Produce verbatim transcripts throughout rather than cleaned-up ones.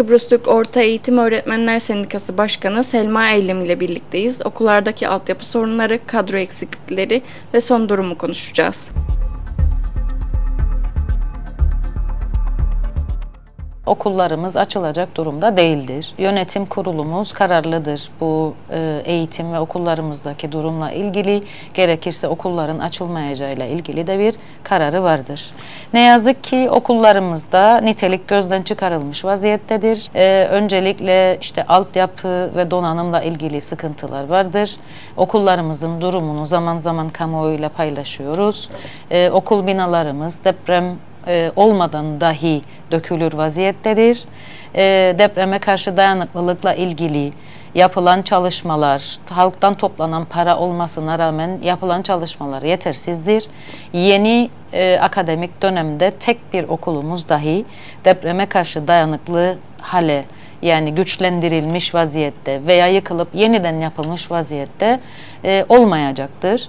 Kıbrıs Türk Orta Eğitim Öğretmenler Sendikası Başkanı Selma Eylem ile birlikteyiz. Okullardaki altyapı sorunları, kadro eksiklikleri ve son durumu konuşacağız. Okullarımız açılacak durumda değildir. Yönetim kurulumuz kararlıdır bu eğitim ve okullarımızdaki durumla ilgili. Gerekirse okulların açılmayacağıyla ilgili de bir kararı vardır. Ne yazık ki okullarımızda nitelik gözden çıkarılmış vaziyettedir. Ee, öncelikle işte altyapı ve donanımla ilgili sıkıntılar vardır. Okullarımızın durumunu zaman zaman kamuoyuyla paylaşıyoruz. Ee, okul binalarımız deprem E, olmadan dahi dökülür vaziyettedir. E, depreme karşı dayanıklılıkla ilgili yapılan çalışmalar, halktan toplanan para olmasına rağmen yapılan çalışmalar yetersizdir. Yeni e, akademik dönemde tek bir okulumuz dahi depreme karşı dayanıklı hale, yani güçlendirilmiş vaziyette veya yıkılıp yeniden yapılmış vaziyette e, olmayacaktır.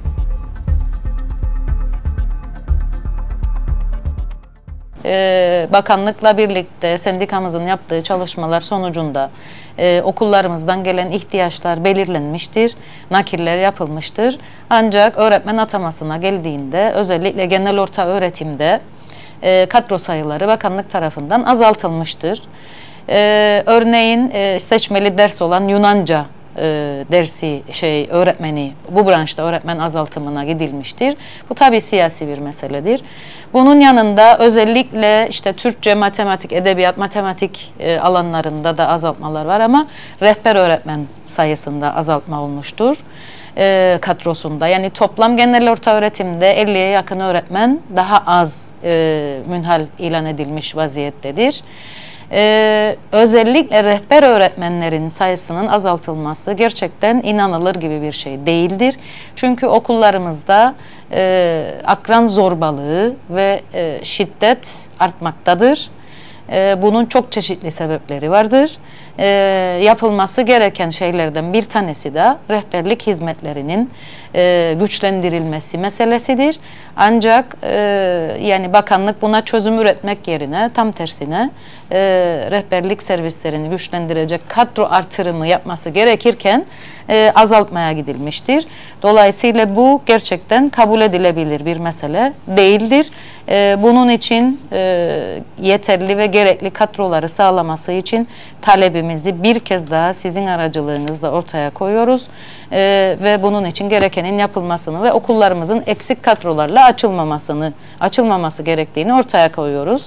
Ee, bakanlıkla birlikte sendikamızın yaptığı çalışmalar sonucunda e, okullarımızdan gelen ihtiyaçlar belirlenmiştir, nakiller yapılmıştır. Ancak öğretmen atamasına geldiğinde özellikle genel orta öğretimde e, kadro sayıları bakanlık tarafından azaltılmıştır. E, örneğin e, seçmeli ders olan Yunanca E, dersi şey öğretmeni, bu branşta öğretmen azaltımına gidilmiştir. Bu tabii siyasi bir meseledir. Bunun yanında özellikle işte Türkçe, matematik, edebiyat, matematik e, alanlarında da azaltmalar var ama rehber öğretmen sayısında azaltma olmuştur. E, kadrosunda, yani toplam genel orta öğretimde elliye yakın öğretmen daha az e, münhal ilan edilmiş vaziyettedir. Ee, özellikle rehber öğretmenlerin sayısının azaltılması gerçekten inanılır gibi bir şey değildir. Çünkü okullarımızda e, akran zorbalığı ve e, şiddet artmaktadır. E, bunun çok çeşitli sebepleri vardır. E, yapılması gereken şeylerden bir tanesi de rehberlik hizmetlerinin e, güçlendirilmesi meselesidir. Ancak e, yani bakanlık buna çözüm üretmek yerine tam tersine e, rehberlik servislerini güçlendirecek kadro artırımı yapması gerekirken e, azaltmaya gidilmiştir. Dolayısıyla bu gerçekten kabul edilebilir bir mesele değildir. E, bunun için e, yeterli ve gerekli kadroları sağlaması için talebimizi bir kez daha sizin aracılığınızla ortaya koyuyoruz e, ve bunun için gerekenin yapılmasını ve okullarımızın eksik kadrolarla açılmamasını, açılmaması gerektiğini ortaya koyuyoruz.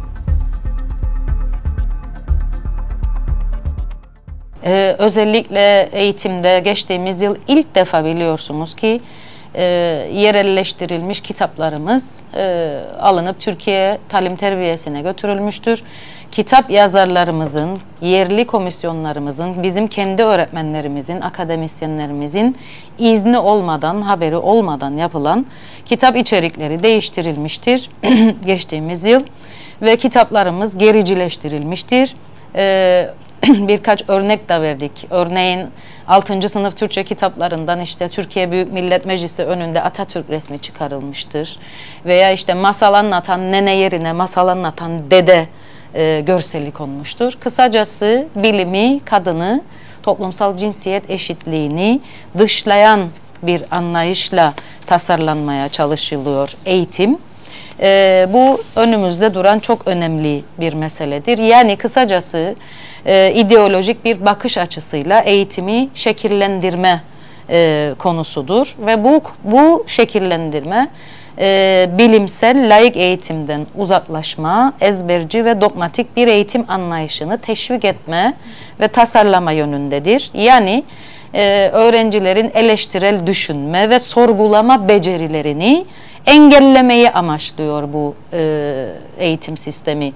Ee, özellikle eğitimde geçtiğimiz yıl ilk defa biliyorsunuz ki e, yerelleştirilmiş kitaplarımız e, alınıp Türkiye talim terbiyesine götürülmüştür. Kitap yazarlarımızın, yerli komisyonlarımızın, bizim kendi öğretmenlerimizin, akademisyenlerimizin izni olmadan, haberi olmadan yapılan kitap içerikleri değiştirilmiştir geçtiğimiz yıl ve kitaplarımız gericileştirilmiştir. Ee, birkaç örnek de verdik. Örneğin altıncı sınıf Türkçe kitaplarından işte Türkiye Büyük Millet Meclisi önünde Atatürk resmi çıkarılmıştır. Veya işte masal anlatan nene yerine masal anlatan dede e, görseli konmuştur. Kısacası bilimi, kadını, toplumsal cinsiyet eşitliğini dışlayan bir anlayışla tasarlanmaya çalışılıyor eğitim. E, bu önümüzde duran çok önemli bir meseledir. Yani kısacası e, ideolojik bir bakış açısıyla eğitimi şekillendirme e, konusudur. Ve bu, bu şekillendirme e, bilimsel laik eğitimden uzaklaşma, ezberci ve dogmatik bir eğitim anlayışını teşvik etme ve tasarlama yönündedir. Yani e, öğrencilerin eleştirel düşünme ve sorgulama becerilerini engellemeyi amaçlıyor bu e, eğitim sistemi.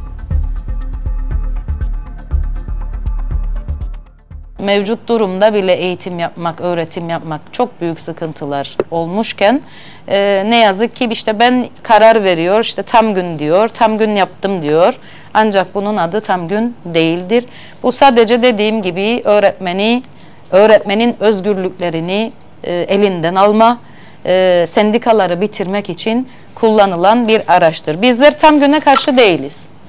Mevcut durumda bile eğitim yapmak, öğretim yapmak çok büyük sıkıntılar olmuşken e, ne yazık ki işte ben karar veriyor, işte tam gün diyor, tam gün yaptım diyor. Ancak bunun adı tam gün değildir. Bu sadece dediğim gibi öğretmeni, öğretmenin özgürlüklerini e, elinden alma, E, sendikaları bitirmek için kullanılan bir araçtır. Bizler tam güne karşı değiliz.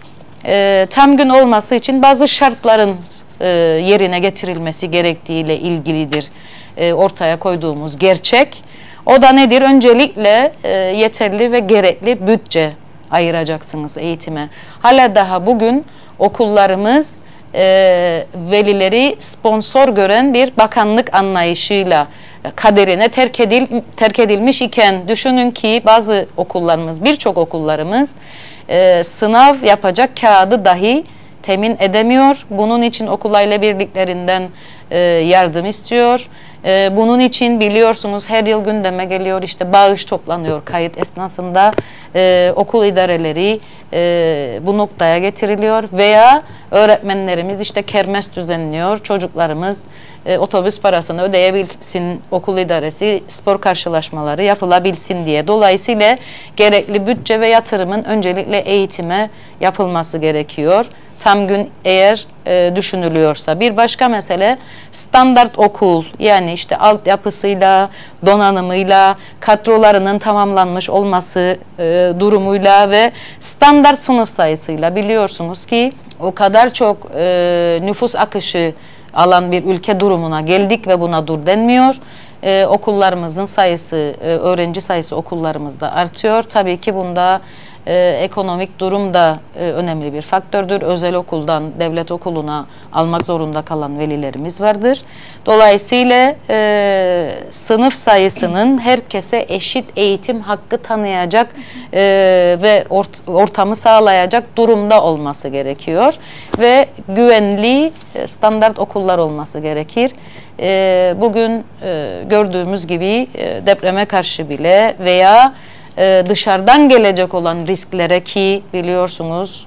e, tam gün olması için bazı şartların e, yerine getirilmesi gerektiğiyle ilgilidir e, ortaya koyduğumuz gerçek. O da nedir? Öncelikle e, yeterli ve gerekli bütçe ayıracaksınız eğitime. Hala daha bugün okullarımız e, velileri sponsor gören bir bakanlık anlayışıyla kaderine terk, edil, terk edilmiş iken düşünün ki bazı okullarımız, birçok okullarımız e, sınav yapacak kağıdı dahi temin edemiyor. Bunun için okul aile birliklerinden e, yardım istiyor. E, bunun için biliyorsunuz her yıl gündeme geliyor, işte bağış toplanıyor kayıt esnasında. E, okul idareleri e, bu noktaya getiriliyor veya öğretmenlerimiz işte kermes düzenliyor. Çocuklarımız e, otobüs parasını ödeyebilsin, okul idaresi spor karşılaşmaları yapılabilsin diye. Dolayısıyla gerekli bütçe ve yatırımın öncelikle eğitime yapılması gerekiyor. Tam gün eğer e, düşünülüyorsa. Bir başka mesele standart okul, yani işte altyapısıyla, donanımıyla, kadrolarının tamamlanmış olması e, durumuyla ve standart sınıf sayısıyla. Biliyorsunuz ki o kadar çok e, nüfus akışı alan bir ülke durumuna geldik ve buna dur denmiyor. Ee, okullarımızın sayısı, e, öğrenci sayısı okullarımızda artıyor. Tabii ki bunda e, ekonomik durum da e, önemli bir faktördür. Özel okuldan devlet okuluna almak zorunda kalan velilerimiz vardır. Dolayısıyla e, sınıf sayısının herkese eşit eğitim hakkı tanıyacak e, ve ort ortamı sağlayacak durumda olması gerekiyor. Ve güvenli e, standart okullar olması gerekir. E, bugün e, gördüğümüz gibi e, depreme karşı bile veya e, dışarıdan gelecek olan risklere, ki biliyorsunuz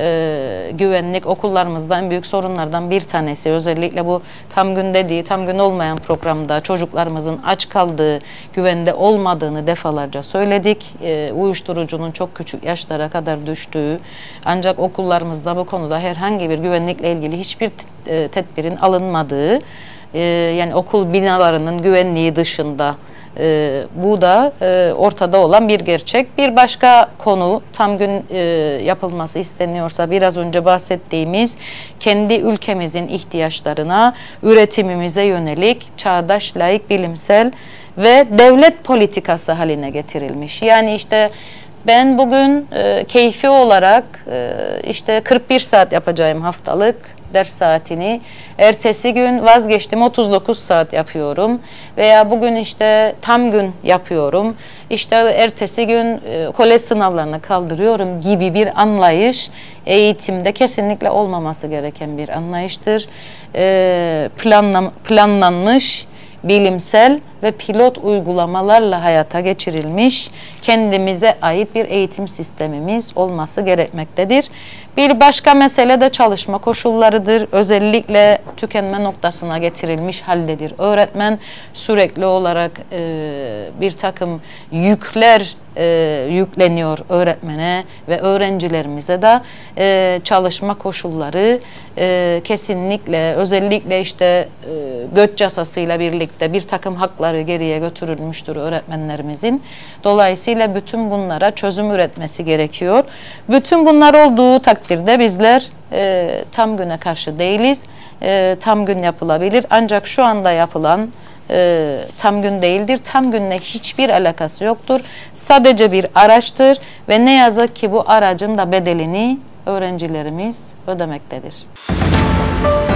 e, güvenlik okullarımızda en büyük sorunlardan bir tanesi. Özellikle bu tam gün dediği, tam gün olmayan programda çocuklarımızın aç kaldığı, güvende olmadığını defalarca söyledik. E, uyuşturucunun çok küçük yaşlara kadar düştüğü, ancak okullarımızda bu konuda herhangi bir güvenlikle ilgili hiçbir e, tedbirin alınmadığı, Ee, yani okul binalarının güvenliği dışında e, bu da e, ortada olan bir gerçek. Bir başka konu, tam gün e, yapılması isteniyorsa biraz önce bahsettiğimiz kendi ülkemizin ihtiyaçlarına, üretimimize yönelik çağdaş, layık, bilimsel ve devlet politikası haline getirilmiş. Yani işte ben bugün e, keyfi olarak e, işte kırk bir saat yapacağım haftalık ders saatini, ertesi gün vazgeçtim otuz dokuz saat yapıyorum veya bugün işte tam gün yapıyorum, işte ertesi gün e, kolej sınavlarını kaldırıyorum gibi bir anlayış eğitimde kesinlikle olmaması gereken bir anlayıştır. E, planlam planlanmış, bilimsel ve pilot uygulamalarla hayata geçirilmiş kendimize ait bir eğitim sistemimiz olması gerekmektedir. Bir başka mesele de çalışma koşullarıdır. Özellikle tükenme noktasına getirilmiş haldedir. Öğretmen sürekli olarak e, bir takım yükler e, yükleniyor öğretmene ve öğrencilerimize de e, çalışma koşulları e, kesinlikle, özellikle işte e, göç yasasıyla birlikte bir takım hakları geriye götürülmüştür öğretmenlerimizin. Dolayısıyla bütün bunlara çözüm üretmesi gerekiyor. Bütün bunlar olduğu takdirde bizler e, tam güne karşı değiliz. E, tam gün yapılabilir. Ancak şu anda yapılan e, tam gün değildir. Tam günle hiçbir alakası yoktur. Sadece bir araçtır ve ne yazık ki bu aracın da bedelini öğrencilerimiz ödemektedir.